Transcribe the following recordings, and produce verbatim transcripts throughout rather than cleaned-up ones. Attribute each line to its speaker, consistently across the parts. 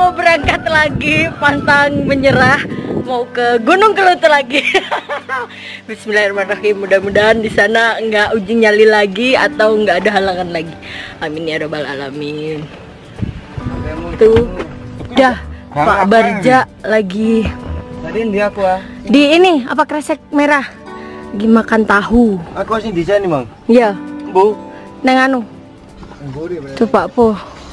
Speaker 1: mau berangkat lagi, pantang menyerah, mau ke Gunung Kelut lagi. Bismillahirrahmanirrahim. Mudah-mudahan di sana nggak uji nyali lagi atau nggak ada halangan lagi. Amin ya robbal alamin. Tuh, dah Pak Barja lagi.
Speaker 2: Tadi dia aku ah.
Speaker 1: Di ini apa kresek merah? Lagi makan tahu.
Speaker 2: Aku sih di sini, Bang.
Speaker 1: Iya.
Speaker 2: Bu.
Speaker 1: Nang anu. Tuh Pak Po.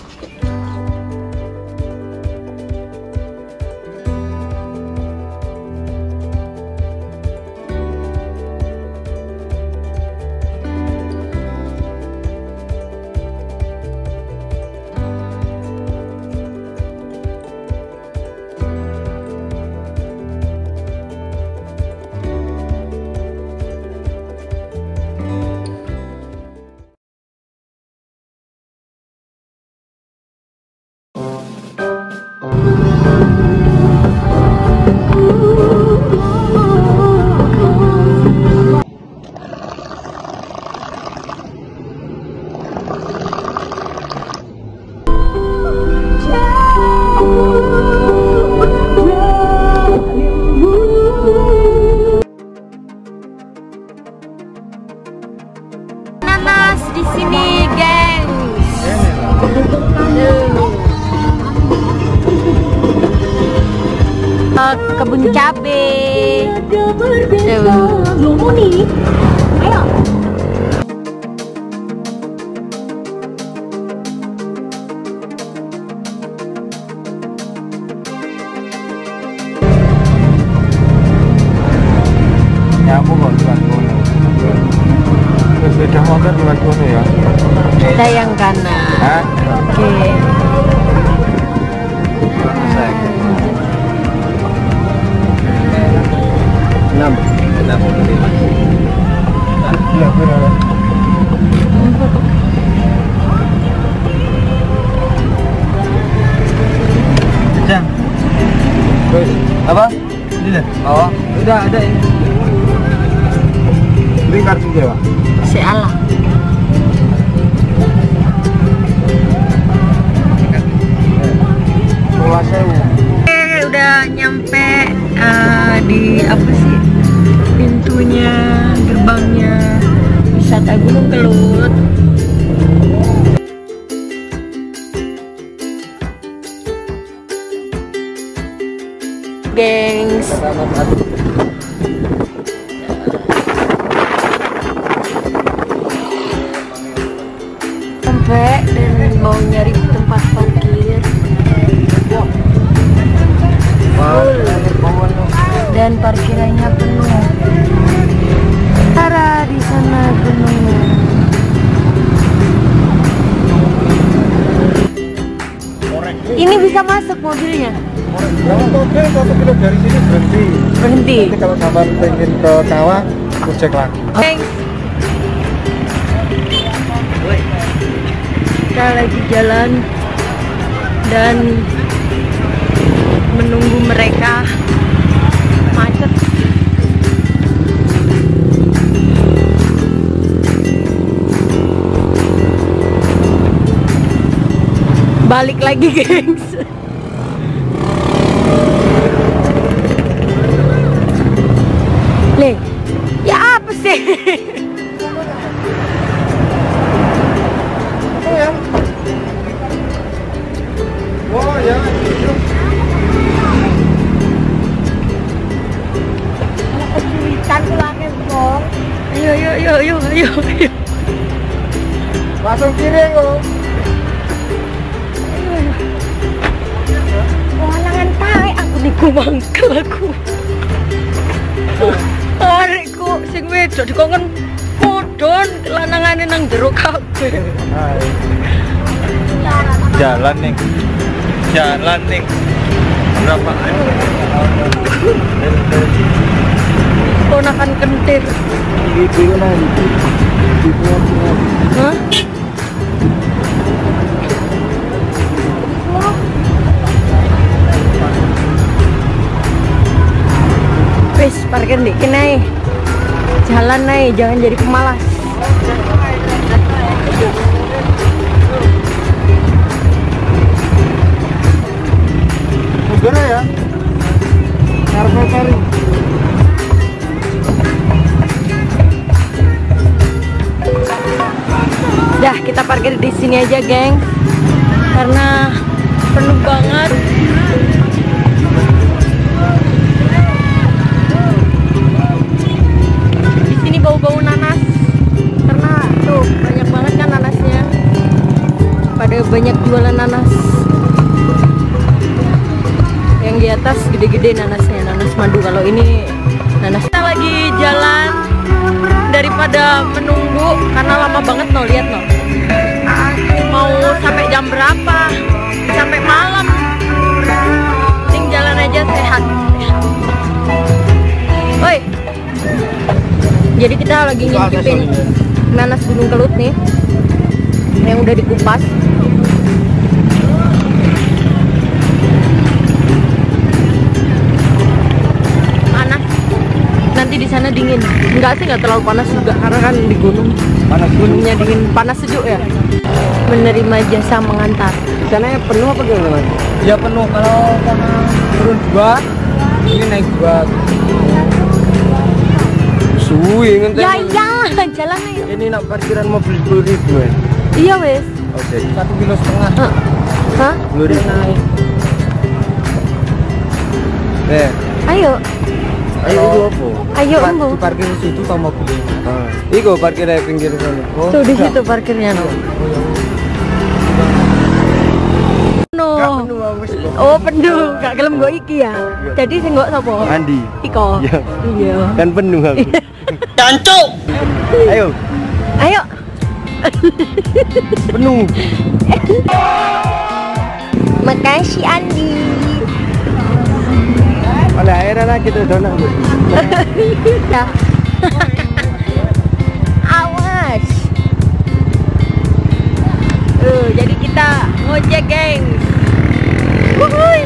Speaker 1: Di sini, gengs. Uh, kebun cabe. Lumuni. Ayo.
Speaker 2: Ya aku mau lewat kono. Sepeda motor lewat kono ya.
Speaker 1: Ada yang kanan.
Speaker 2: Hah?
Speaker 1: Oke.
Speaker 2: Enam. Enam. Iya benar. Jang. Terus apa? Ini. Oh, udah ada ini. Beri kartu dia, Pak.
Speaker 1: Salah. Eh, udah nyampe uh, di apa sih pintunya, gerbangnya wisata Gunung Kelut. Gengs. Sampai dan mau nyari tempat parkir. Dan parkirannya penuh. Tara di sana gunungnya. Ini bisa masuk mobilnya.
Speaker 2: Mobil satu kilo dari sini berhenti.
Speaker 1: Berhenti.
Speaker 2: Nanti kalau sampai pengen ke kawah, aku cek lagi.
Speaker 1: Thanks. Kita lagi jalan dan menunggu mereka. Macet. Balik lagi, gengs. Le, ya apa sih?
Speaker 2: Oh ya. Oh ya.
Speaker 1: Kesulitan pulangnya, Bang. Ayo, ayo, ayo, ayo, ayo, ayo.
Speaker 2: Langsung kiri kok.
Speaker 1: Walangan tae aku niku mangkel aku. Arikku sing wedok dikongkon podon lanangane nang jero kabeh.
Speaker 2: Jalan nih. Jalan nih. Berapaan?
Speaker 1: Ponakan kentir.
Speaker 2: Itu nanti.
Speaker 1: Hah? Wis parkir di kene. Jalan naik, jangan jadi pemalas.
Speaker 2: Gimana ya? Carpet kari.
Speaker 1: Dah, kita parkir di sini aja, geng. Karena penuh banget. Di sini bau-bau nanas. Karena tuh banyak banget kan nanasnya. Pada banyak jualan nanas. Yang di atas gede-gede nanasnya, nanas madu. Kalau ini nanas. Kita lagi jalan daripada menunggu karena lama banget no, lihat no. Mau sampai jam berapa? Sampai malam. Mending jalan aja sehat. Woi. Jadi kita lagi ngintipin nanas Gunung Kelut nih, yang udah dikupas. Panas. Nanti di sana dingin. Enggak sih, nggak terlalu panas juga karena kan di gunung.
Speaker 2: Panas
Speaker 1: Gunungnya dingin, panas sejuk ya. Menerima jasa mengantar.
Speaker 2: Di sana penuh apa gimana, Mas? Ya penuh, kalau karena turun dua, ini naik dua. Suwi ngenteni.
Speaker 1: Ya ya, jalan ayo.
Speaker 2: Ini nak parkiran mobil sepuluh ribu ya.
Speaker 1: Iya wes.
Speaker 2: Oh, jadi satu kilo setengah.
Speaker 1: Uh. Hah?
Speaker 2: Sepuluh ribu. Naik. Eh,
Speaker 1: Ayo.
Speaker 2: ayo itu apa?
Speaker 1: Ayo,
Speaker 2: Pak,
Speaker 1: Embo.
Speaker 2: di parkir di situ sama mobil. Ah. Iku parkir di pinggir sana. Oh,
Speaker 1: Tuh di
Speaker 2: enggak.
Speaker 1: situ parkirnya no. No.
Speaker 2: Enggak penuh, Mas.
Speaker 1: Oh penuh, gak gelem gue iki ya. Jadi sing nggo sapa?
Speaker 2: Andi.
Speaker 1: Iko.
Speaker 2: Iya.
Speaker 1: Iya.
Speaker 2: Kan penuh aku.
Speaker 1: Cancuk.
Speaker 2: Ayo,
Speaker 1: Ayo.
Speaker 2: penuh.
Speaker 1: Makasih Andi.
Speaker 2: Oleh air lah kita zona.
Speaker 1: Ya. Awas. Uh, jadi kita ngojek, geng. Wuhui.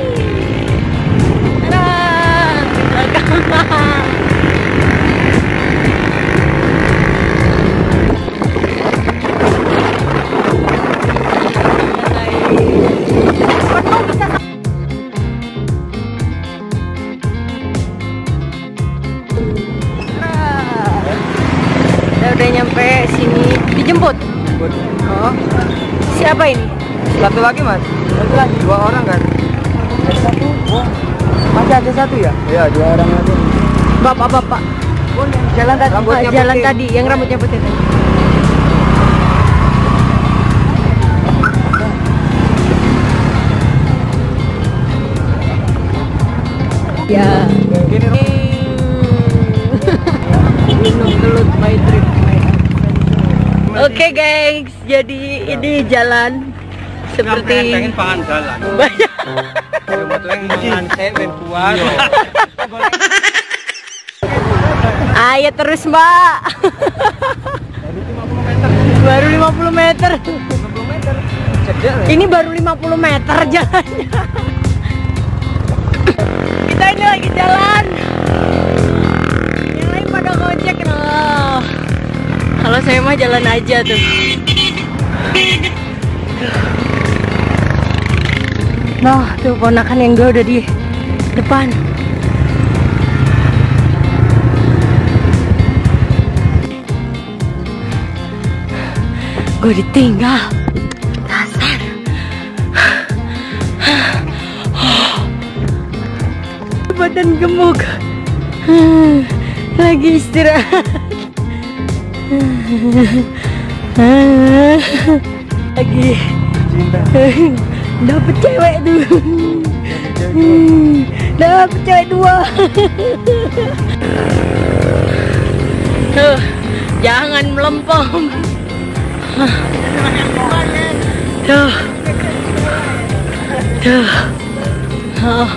Speaker 1: Nah, belakang. Penuh bisa. Nah, kita udah nyampe sini. Dijemput. Oh, siapa ini?
Speaker 2: Satu lagi, Mas. Satu lagi, dua orang kan? Ada satu. Oh, masih ada satu ya? Iya, dua orang aja.
Speaker 1: Bapak-bapak.
Speaker 2: Oh, yang jalan tadi.
Speaker 1: Ah, jalan tadi, yang rambutnya putih tadi. Ya.
Speaker 2: Gini,
Speaker 1: Gunung Kelut my trip. Oke guys, jadi ini jalan seperti
Speaker 2: pangan jalan.
Speaker 1: banyak. Ayo terus mbak. Baru lima puluh meter. Ini baru lima puluh meter jalannya. Kita ini lagi jalan. Yang lain pada ngojek loh. Kalau saya mah jalan aja tuh. Noh, tuh ponakan yang gue udah di depan. Gue ditinggal. Dasar. Badan gemuk. Lagi istirahat. Lagi dapet cewek tuh. Dapet cewek dua. Tuh, jangan melempem. Tuh. Tuh. Oh.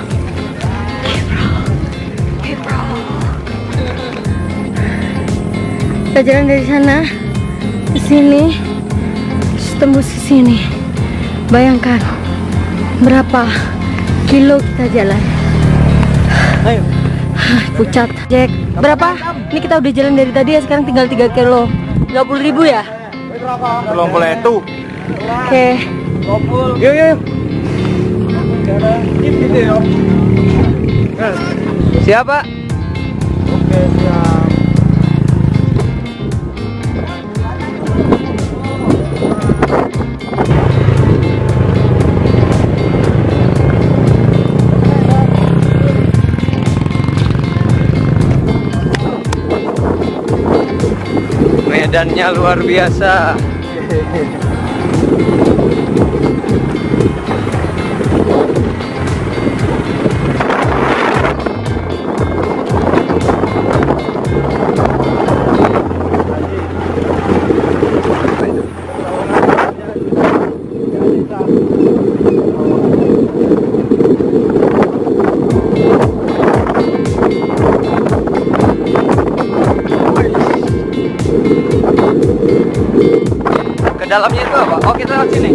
Speaker 1: Kita jalan dari sana ke sini, terus tembus ke sini. Bayangkan berapa kilo kita jalan.
Speaker 2: Ayo.
Speaker 1: Pucat. Jack, berapa? Ini kita udah jalan dari tadi ya, sekarang tinggal tiga kilo. tiga puluh ribu ya?
Speaker 2: Belum boleh itu.
Speaker 1: Oke.
Speaker 2: Yuk, yuk. Siapa?
Speaker 3: Oke, siap.
Speaker 2: Medannya luar biasa. Ke dalamnya itu apa? Oh, kita lewat sini.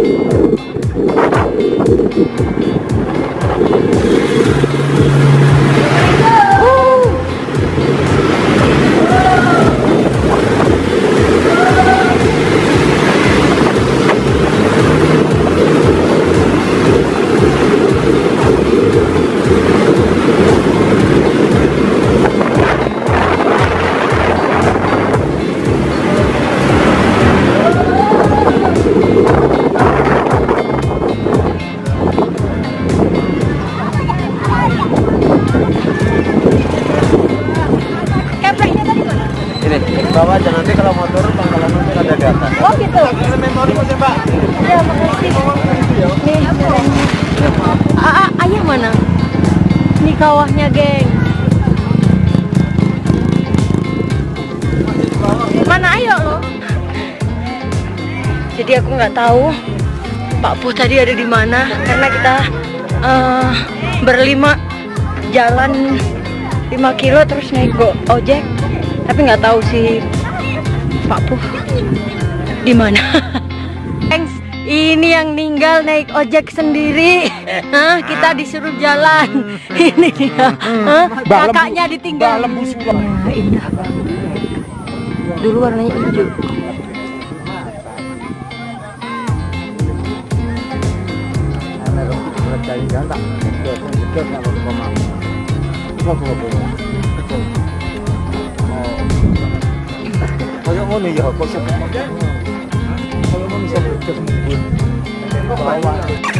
Speaker 3: Bawa aja nanti kalau mau turun pangkalan nanti ada di atas.
Speaker 1: Oh gitu.
Speaker 3: Memori mas ya Mbak.
Speaker 1: Ya makasih. Nih, ah, ah, ayah mana? Ini kawahnya, geng. Mana ayo lo? Jadi aku nggak tahu Pak Puh tadi ada di mana karena kita uh, berlima jalan lima kilo terus naik go ojek. Tapi nggak tahu si Pak Puh di mana. Thanks. Ini yang ninggal naik ojek sendiri. Hah, kita disuruh jalan. Ini dia. Hah, kakaknya ditinggal. Nah, indah banget. Dulu warnanya hijau.
Speaker 3: Kayak ngono ya, kok bisa kayak kalau mau bisa berkembang. Bawa.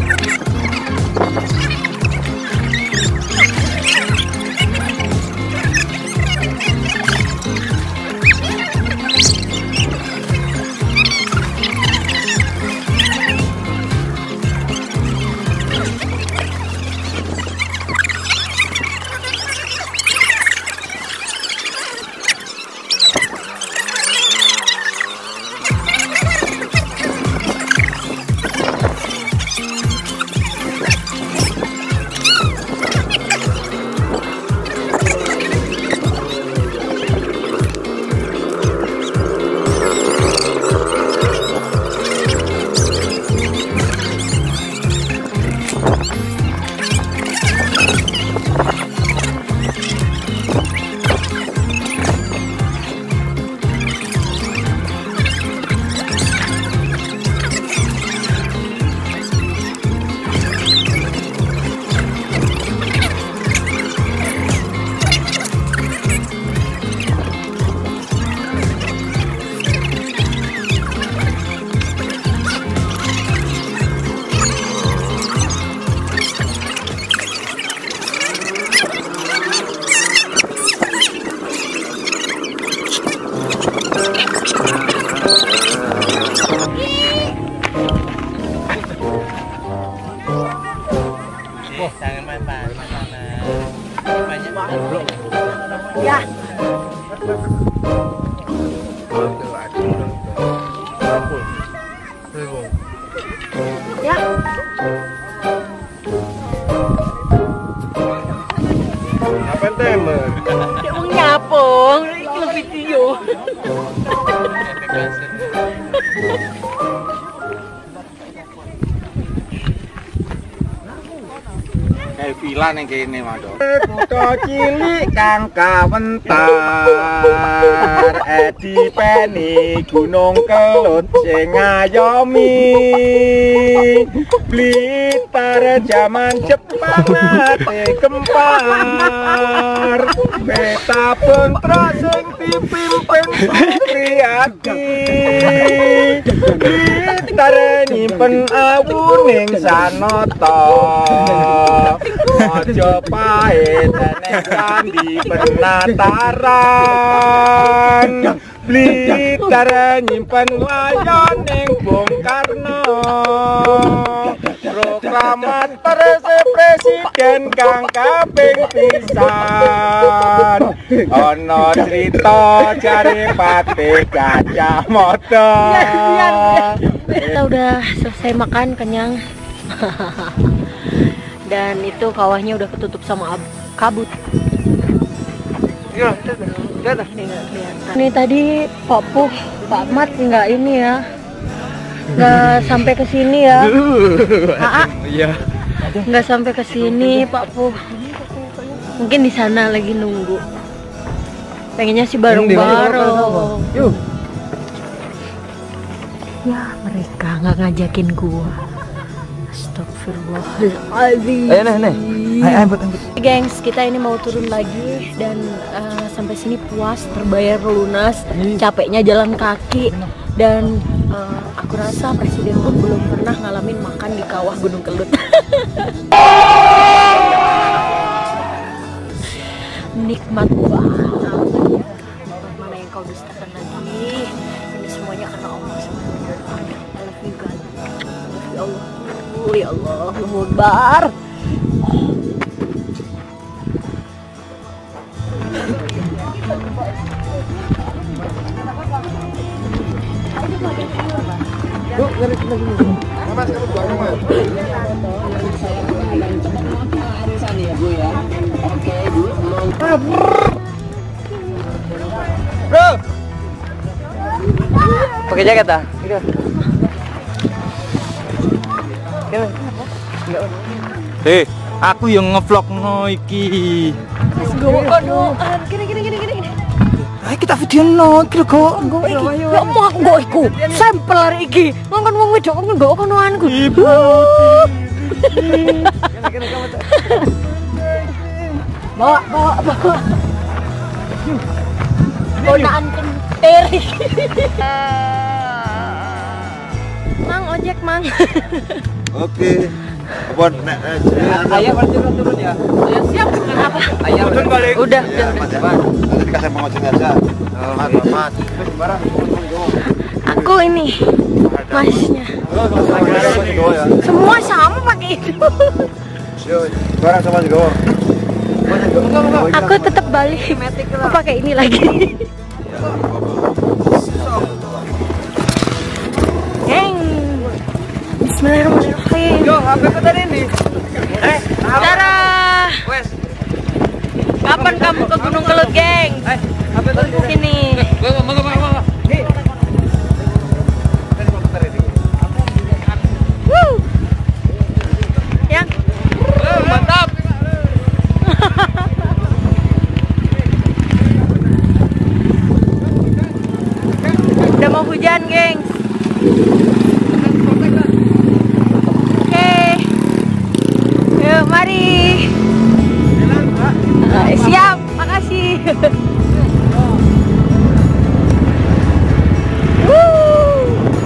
Speaker 1: Ya. Ya.
Speaker 3: Apa temen?
Speaker 1: Dia mau nyapong, itu video.
Speaker 3: eh villa ning kene Mando. Kutha cilik kang kawentar edi peni Gunung Kelut sing ngayomi. Blitar jaman Jepang ate kempar. Peta putra sing dipimpin Supriyadi. Blitar nyimpen awuning sanata. Aja pahit nek candi penataran. Blitar nyimpen layoning Bung Karno. Proklamator presiden kang kaping pisan. Ana crita jare Patih Gajah Mada.
Speaker 1: Kita udah selesai makan, kenyang. Dan itu kawahnya udah ketutup sama kabut.
Speaker 2: Iya, lihat
Speaker 1: Ini nggak kelihatan. Ini tadi Pak Puh, Pak Mat nggak ini ya, nggak sampai ke sini ya. Aa,
Speaker 2: Iya.
Speaker 1: nggak sampai ke sini Pak Puh. Mungkin di sana lagi nunggu. Pengennya sih bareng-bareng.
Speaker 2: Yuk.
Speaker 1: Ya mereka nggak ngajakin gua. Astagfirullahaladzim.
Speaker 2: Ayo nih, nih. Ayo, ayo, buat angkut.
Speaker 1: Gengs, kita ini mau turun lagi dan uh, sampai sini puas, terbayar lunas, capeknya jalan kaki dan uh, aku rasa presiden pun belum pernah ngalamin makan di kawah Gunung Kelut. Nikmat banget. Mana yang kau dustakan lagi? Ini semuanya karena Allah subhanahu wa taala. I love you God. Ya Allah. Ya Allah, Allahu Akbar.
Speaker 2: Yuk, garis lagi.
Speaker 3: Mas, kamu buang Mas.
Speaker 2: Bro. Pakai jaket ah? Iya.
Speaker 3: Hei, aku yang ngevlog no iki.
Speaker 1: Wis gowo kono. Gini gini gini gini.
Speaker 3: Ayo kita video no, kira go.
Speaker 1: Nggo iki. Ya mau aku nggo iku. Sampel arek iki. Ngongkon wong wedok nggo konoanku. Ibu. Bawa, bawa, bawa. Ponaan kentir. Mang ojek, Mang.
Speaker 3: Oke. Buat nek
Speaker 2: Ayah berturun turun ya.
Speaker 1: Ayo siap dengan apa?
Speaker 2: Ayah
Speaker 3: turun balik.
Speaker 1: Udah,
Speaker 3: Ya,
Speaker 1: udah.
Speaker 3: Mas. Nanti dikasih pengoceng aja. Mas, Mas. Barang.
Speaker 1: Aku ini masnya. Semua sama pakai itu.
Speaker 3: Barang sama juga.
Speaker 1: Aku tetap balik. Aku pakai ini lagi. Heng. Bismillahirrahmanirrahim.
Speaker 2: Yo, H P ku tadi ini. Eh,
Speaker 1: Sarah,
Speaker 2: wes.
Speaker 1: kapan kamu ke Gunung Kelut, geng?
Speaker 2: Eh, H P tadi
Speaker 1: Sini.
Speaker 2: Bawa, bawa, bawa, bawa. Nih.
Speaker 1: Woo. Yang.
Speaker 2: Eh, mantap.
Speaker 1: Udah mau hujan, geng. Oke. Yuk, mari. Eh, siap, makasih. Woo.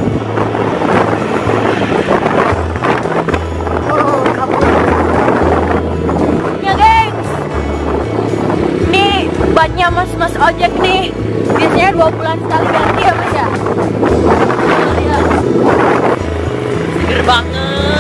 Speaker 1: Ya, gengs. Ini bannya mas-mas ojek nih. Biasanya dua bulan sekali ganti ya, Mas ya? Lihat. Seger banget.